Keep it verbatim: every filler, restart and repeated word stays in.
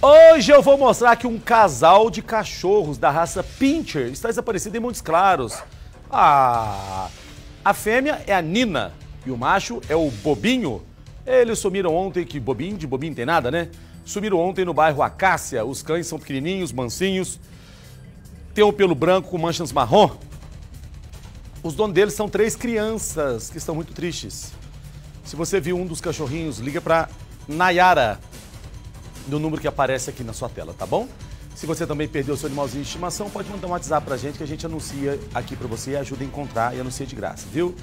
Hoje eu vou mostrar que um casal de cachorros da raça Pinscher está desaparecido em Montes Claros. Ah, a fêmea é a Nina e o macho é o Bobinho. Eles sumiram ontem, que bobinho, de bobinho não tem nada, né? Sumiram ontem no bairro Acácia. Os cães são pequenininhos, mansinhos, tem o pelo branco com manchas marrom. Os donos deles são três crianças que estão muito tristes. Se você viu um dos cachorrinhos, liga para Nayara, do número que aparece aqui na sua tela, tá bom? Se você também perdeu seu animalzinho de estimação, pode mandar um WhatsApp pra gente que a gente anuncia aqui pra você e ajuda a encontrar e anuncia de graça, viu?